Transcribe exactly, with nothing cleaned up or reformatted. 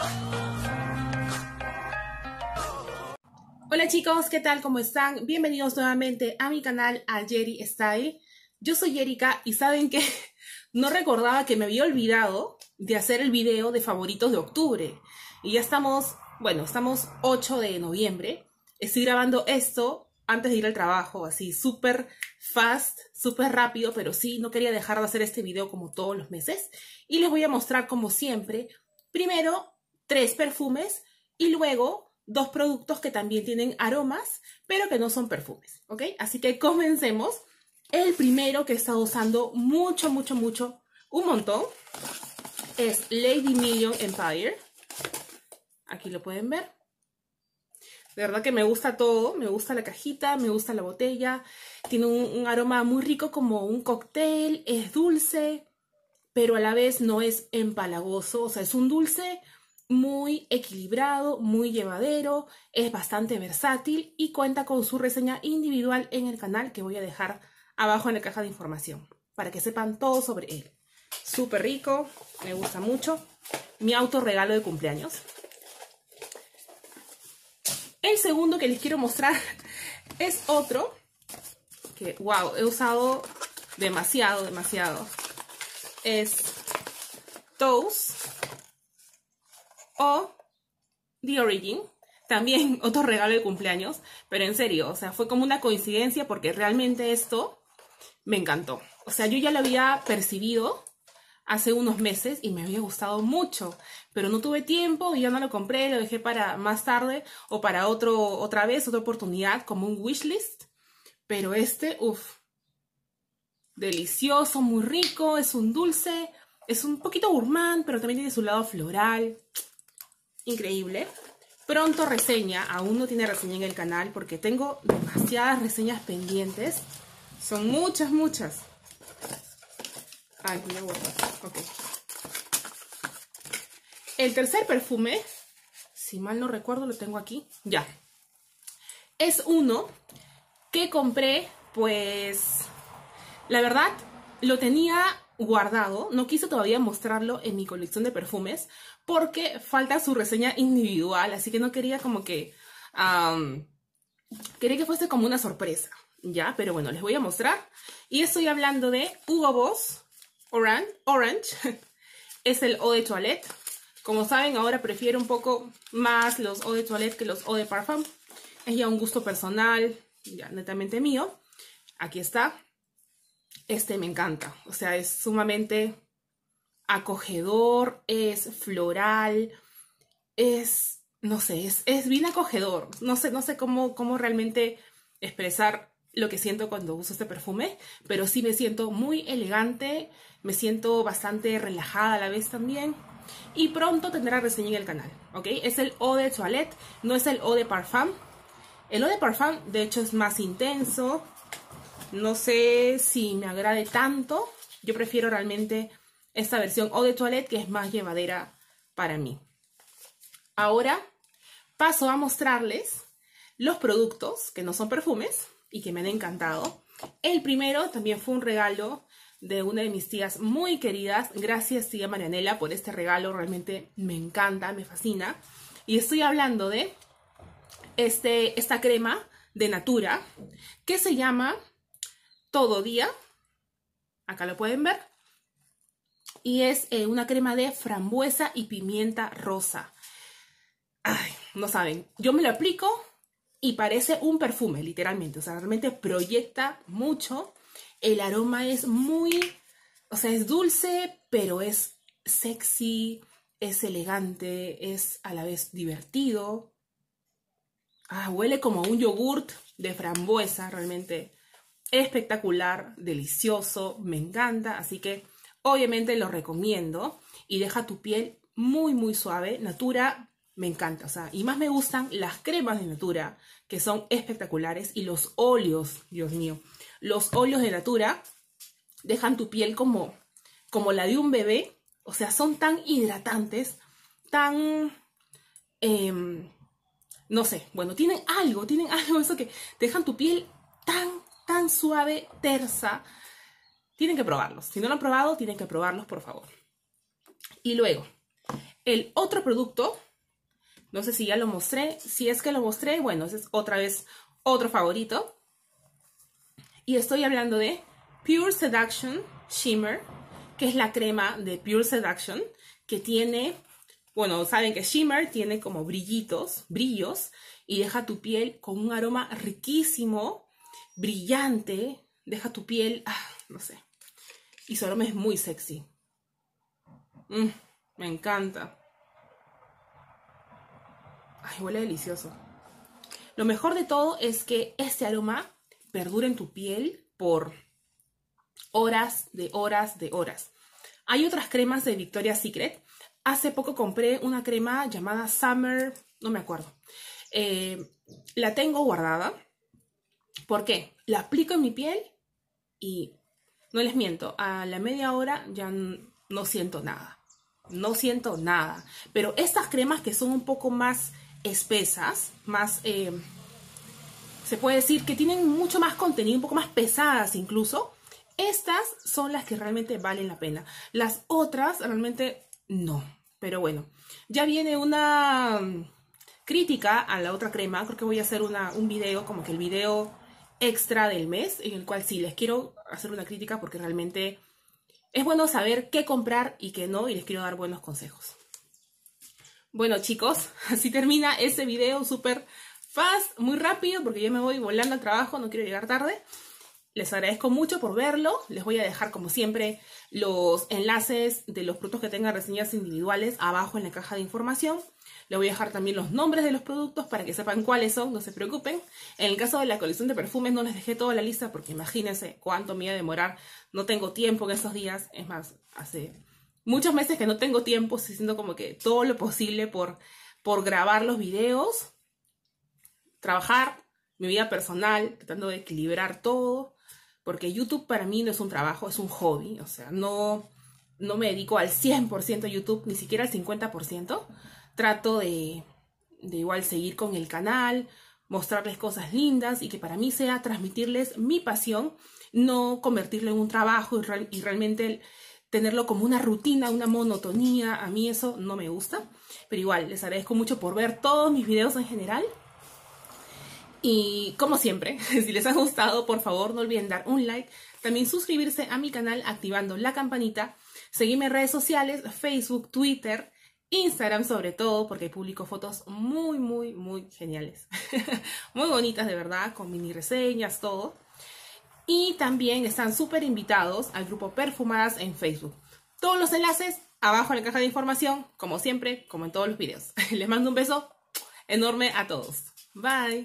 Hola chicos, ¿qué tal? ¿Cómo están? Bienvenidos nuevamente a mi canal, a Yeri Style. Yo soy Erika y saben que no recordaba que me había olvidado de hacer el video de favoritos de octubre. Y ya estamos, bueno, estamos ocho de noviembre. Estoy grabando esto antes de ir al trabajo, así súper fast, súper rápido, pero sí, no quería dejar de hacer este video como todos los meses. Y les voy a mostrar, como siempre, primero tres perfumes y luego dos productos que también tienen aromas, pero que no son perfumes, ¿ok? Así que comencemos. El primero que he estado usando mucho, mucho, mucho, un montón, es Lady Million Empire. Aquí lo pueden ver. De verdad que me gusta todo, me gusta la cajita, me gusta la botella. Tiene un, un aroma muy rico como un cóctel, es dulce, pero a la vez no es empalagoso. O sea, es un dulce muy equilibrado, muy llevadero, es bastante versátil y cuenta con su reseña individual en el canal que voy a dejar abajo en la caja de información para que sepan todo sobre él. Súper rico, me gusta mucho. Mi autorregalo de cumpleaños. El segundo que les quiero mostrar es otro que, wow, he usado demasiado, demasiado. Es Toast o The Origin. También otro regalo de cumpleaños, pero en serio, o sea, fue como una coincidencia porque realmente esto me encantó. O sea, yo ya lo había percibido hace unos meses y me había gustado mucho, pero no tuve tiempo y ya no lo compré, lo dejé para más tarde o para otro, otra vez, otra oportunidad, como un wishlist. Pero este, uff, delicioso, muy rico, es un dulce, es un poquito gourmand, pero también tiene su lado floral. Increíble. Pronto reseña, aún no tiene reseña en el canal porque tengo demasiadas reseñas pendientes. Son muchas, muchas. Ay, voy a guardar. Ok. El tercer perfume, si mal no recuerdo, lo tengo aquí. Ya. Es uno que compré, pues, la verdad, lo tenía guardado. No quise todavía mostrarlo en mi colección de perfumes porque falta su reseña individual. Así que no quería como que... Um, quería que fuese como una sorpresa. Ya, pero bueno, les voy a mostrar. Y estoy hablando de Hugo Boss Orange. Orange. Es el Eau de Toilette. Como saben, ahora prefiero un poco más los Eau de Toilette que los Eau de Parfum. Es ya un gusto personal, ya netamente mío. Aquí está. Este me encanta. O sea, es sumamente acogedor, es floral, es, no sé, es, es bien acogedor. No sé, no sé cómo, cómo realmente expresar lo que siento cuando uso este perfume, pero sí me siento muy elegante, me siento bastante relajada a la vez también. Y pronto tendrá reseña en el canal, ¿ok? Es el Eau de Toilette, no es el Eau de Parfum. El Eau de Parfum, de hecho, es más intenso. No sé si me agrade tanto. Yo prefiero realmente esta versión Eau de Toilette, que es más llevadera para mí. Ahora paso a mostrarles los productos que no son perfumes y que me han encantado. El primero también fue un regalo de una de mis tías muy queridas. Gracias, tía Marianela, por este regalo. Realmente me encanta, me fascina. Y estoy hablando de este, esta crema de Natura que se llama Todo Día. Acá lo pueden ver. Y es eh, una crema de frambuesa y pimienta rosa. Ay, no saben. Yo me lo aplico y parece un perfume, literalmente. O sea, realmente proyecta mucho. El aroma es muy... O sea, es dulce, pero es sexy, es elegante, es a la vez divertido. Ah, huele como a un yogurt de frambuesa, realmente espectacular, delicioso, me encanta. Así que obviamente lo recomiendo y deja tu piel muy, muy suave. Natura me encanta, o sea, y más me gustan las cremas de Natura, que son espectaculares, y los óleos, Dios mío. Los óleos de Natura dejan tu piel como, como la de un bebé, o sea, son tan hidratantes, tan, eh, no sé, bueno, tienen algo, tienen algo, eso que dejan tu piel tan, tan suave, tersa. Tienen que probarlos. Si no lo han probado, tienen que probarlos, por favor. Y luego, El otro producto, no sé si ya lo mostré. Si es que lo mostré, bueno, ese es otra vez otro favorito. Y estoy hablando de Pure Seduction Shimmer, que es la crema de Pure Seduction, que tiene, bueno, saben que Shimmer tiene como brillitos, brillos, y deja tu piel con un aroma riquísimo, brillante, deja tu piel, ah, no sé, y su aroma es muy sexy. Mm, me encanta. Ay, huele delicioso. Lo mejor de todo es que este aroma perdura en tu piel por horas, de horas, de horas. Hay otras cremas de Victoria's Secret. Hace poco compré una crema llamada Summer, no me acuerdo. Eh, la tengo guardada. ¿Por qué? La aplico en mi piel y no les miento, a la media hora ya no siento nada. No siento nada. Pero estas cremas que son un poco más espesas, más, eh, se puede decir que tienen mucho más contenido, un poco más pesadas incluso, estas son las que realmente valen la pena. Las otras realmente no. Pero bueno, ya viene una crítica a la otra crema. Creo que voy a hacer una, un video, como que el video extra del mes, en el cual sí les quiero hacer una crítica porque realmente es bueno saber qué comprar y qué no, y les quiero dar buenos consejos. Bueno, chicos, así termina este video súper fast, muy rápido, porque yo me voy volando al trabajo, no quiero llegar tarde. Les agradezco mucho por verlo. Les voy a dejar, como siempre, los enlaces de los productos que tengan reseñas individuales abajo en la caja de información. Les voy a dejar también los nombres de los productos para que sepan cuáles son, no se preocupen. En el caso de la colección de perfumes no les dejé toda la lista porque imagínense cuánto me iba a demorar. No tengo tiempo en estos días. Es más, hace muchos meses que no tengo tiempo. Estoy haciendo como que todo lo posible por, por grabar los videos, trabajar, mi vida personal, tratando de equilibrar todo. Porque YouTube para mí no es un trabajo, es un hobby. O sea, no, no me dedico al cien por ciento a YouTube, ni siquiera al cincuenta por ciento. Trato de, de igual seguir con el canal, mostrarles cosas lindas y que para mí sea transmitirles mi pasión, no convertirlo en un trabajo y, real, y realmente tenerlo como una rutina, una monotonía. A mí eso no me gusta. Pero igual, les agradezco mucho por ver todos mis videos en general. Y como siempre, si les ha gustado, por favor no olviden dar un like. También suscribirse a mi canal activando la campanita. Seguirme en redes sociales, Facebook, Twitter, Instagram sobre todo, porque publico fotos muy, muy, muy geniales. Muy bonitas de verdad, con mini reseñas, todo. Y también están súper invitados al grupo Perfumadas en Facebook. Todos los enlaces abajo en la caja de información, como siempre, como en todos los videos. Les mando un beso enorme a todos. Bye.